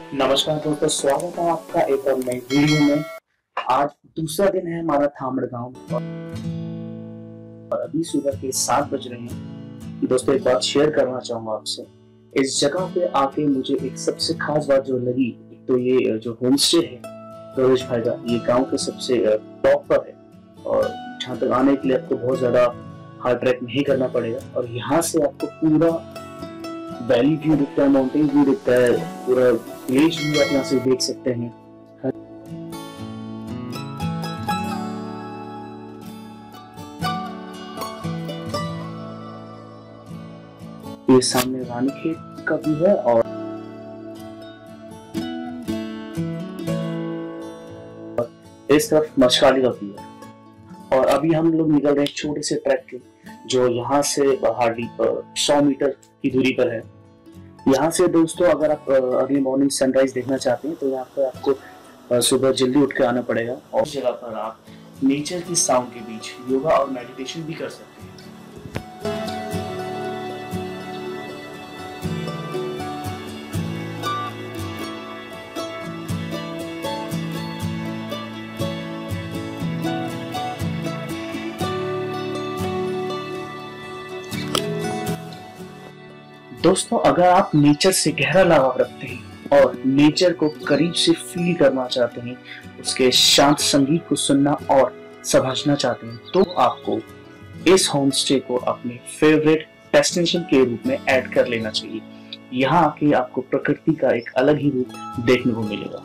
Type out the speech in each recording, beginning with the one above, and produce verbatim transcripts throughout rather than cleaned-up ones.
नमस्कार दोस्तों, स्वागत है आपका एक और नई वीडियो में। आज दूसरा दिन है हमारा थामड़ गांव और अभी सुबह के सात बज रहे हैं। दोस्तों, एक बात शेयर करना चाहूंगा आपसे। इस जगह पे आके मुझे एक सबसे खास बात जो लगी, तो ये जो होम स्टे है रोहिश भाई का, ये गांव के सबसे टॉप पर है और जहाँ तक आने के लिए आपको बहुत ज्यादा हार्ड ट्रैक नहीं करना पड़ेगा और यहाँ से आपको पूरा वैली व्यू दिखता है, माउंटेन व्यू दिखता है, पूरा विलेज व्यू आप यहाँ से देख सकते हैं। ये सामने रानीखेत का व्यू है और इस तरफ मछली का व्यू है। और अभी हम लोग निकल रहे हैं छोटे से ट्रैक के, जो यहाँ से हार्डली सौ मीटर की दूरी पर है। यहाँ से दोस्तों, अगर आप अर्ली मॉर्निंग सनराइज देखना चाहते हैं तो यहाँ पर आपको सुबह जल्दी उठ के आना पड़ेगा और इस जगह पर आप नेचर की साउंड के बीच योगा और मेडिटेशन भी कर सकते हैं। दोस्तों, अगर आप नेचर से गहरा लगाव रखते हैं और नेचर को करीब से फील करना चाहते हैं, उसके शांत संगीत को सुनना और समझना चाहते हैं, तो आपको इस होम स्टे को अपने फेवरेट डेस्टिनेशन के रूप में ऐड कर लेना चाहिए। यहाँ आके आपको प्रकृति का एक अलग ही रूप देखने को मिलेगा।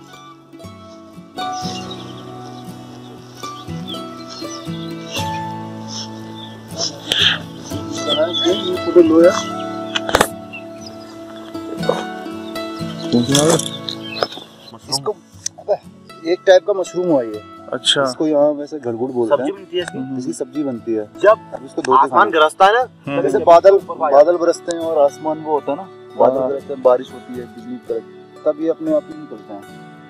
इसको एक टाइप का मशरूम हुआ ये। अच्छा, इसको यहाँ वैसे गड़गुड़ बोलते हैं। सब्जी बनती है इसकी। इसकी सब्जी बनती है। जब इसको आसमान गरजता है ना, जैसे बादल बादल बरसते हैं और आसमान वो होता है ना, बादल बरसते हैं, बारिश होती है, बिजली कड़क, तब ये अपने आप ही निकलते हैं।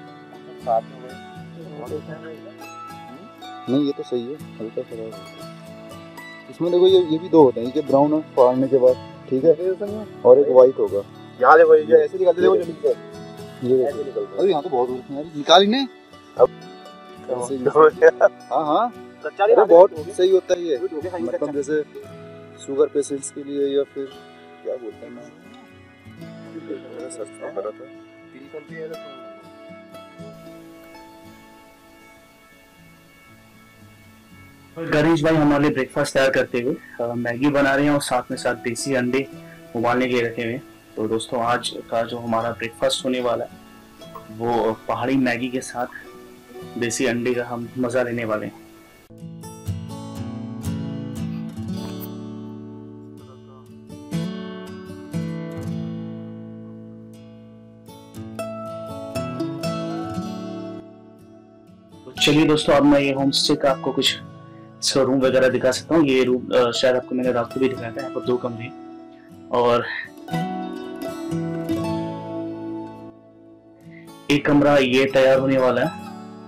नहीं, ये तो सही है, हल्का सा। इसमें देखो, ये ये भी दो होते हैं, ये ब्राउन है फाड़ने के बाद, ठीक है, और एक व्हाइट होगा। यहाँ देखो, ये ऐसे निकलते देखो जल्दी से। ये ऐसे निकलता है। अरे यहाँ तो बहुत होते हैं यार, निकाल ही नहीं। हाँ हाँ, अरे बहुत सही होता है ये, मतलब जैसे शुगर पेशेंट्स के लिए, या फिर क्या बोलते हैं ना, सर्च कर रहा था। गणेश भाई हमारे लिए ब्रेकफास्ट तैयार करते हुए मैगी बना रहे हैं और साथ में साथ देसी अंडे उबालने के लिए रखे हुए। तो दोस्तों, आज का जो हमारा ब्रेकफास्ट होने वाला है वो पहाड़ी मैगी के साथ देसी अंडे का हम मजा लेने वाले हैं। तो चलिए दोस्तों, अब मैं ये होम स्टे का आपको कुछ इसका रूम वगैरह दिखा सकता हूँ। ये रूम शायद आपको मैंने रात को भी दिखाया था। यहाँ पर दो कमरे और एक कमरा ये तैयार होने वाला है।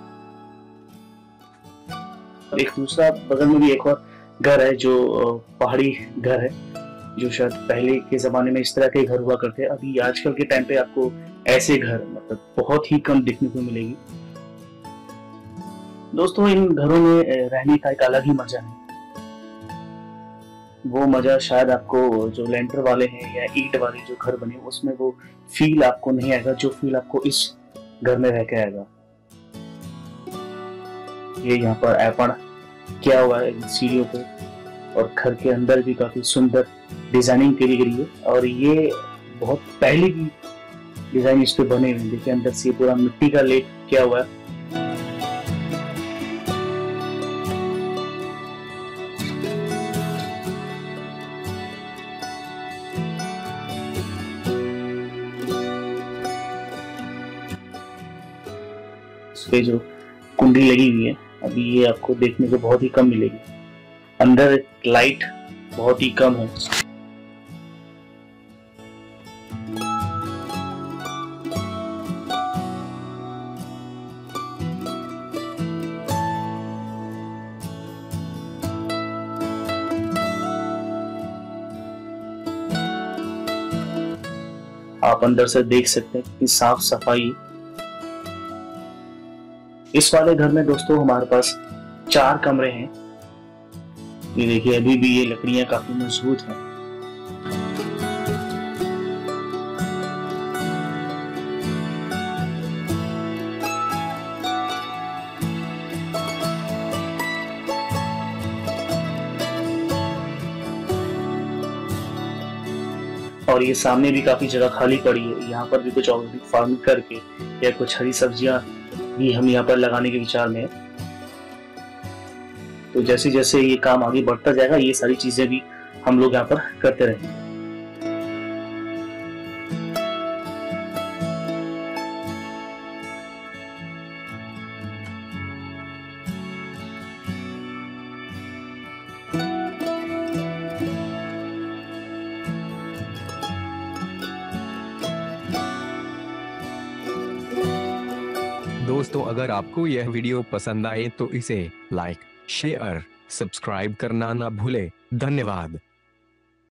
एक दूसरा बगल में भी एक और घर है जो पहाड़ी घर है, जो शायद पहले के जमाने में इस तरह के घर हुआ करते हैं। अभी आजकल के टाइम पे आपको ऐसे घर मतलब बहुत ही कम दिखने को मिलेगी। दोस्तों, इन घरों में रहने का एक अलग ही मजा है। वो मजा शायद आपको जो लेंटर वाले हैं या ईंट वाले जो घर बने उसमें वो फील आपको नहीं आएगा, जो फील आपको इस घर में रह के आएगा। ये यहाँ पर ऐपण किया हुआ है सीढ़ियों पे और घर के अंदर भी काफी सुंदर डिजाइनिंग करी गई है और ये बहुत पहले की डिजाइन इस पे बने हुए हैं। देखिए, अंदर से पूरा मिट्टी का लेप किया हुआ है। पे जो कुंडी लगी हुई है, अभी ये आपको देखने को बहुत ही कम मिलेगी। अंदर लाइट बहुत ही कम है। आप अंदर से देख सकते हैं कितनी साफ सफाई। इस वाले घर में दोस्तों हमारे पास चार कमरे हैं। ये देखिए अभी भी ये लकड़ियां काफी मजबूत हैं। और ये सामने भी काफी जगह खाली पड़ी है, यहाँ पर भी कुछ ऑर्गेनिक फार्मिंग करके या कुछ हरी सब्जियां भी हम यहाँ पर लगाने के विचार में है। तो जैसे जैसे ये काम आगे बढ़ता जाएगा ये सारी चीजें भी हम लोग यहाँ पर करते रहेंगे। दोस्तों अगर आपको यह वीडियो पसंद आए तो इसे लाइक शेयर सब्सक्राइब करना ना भूले। धन्यवाद।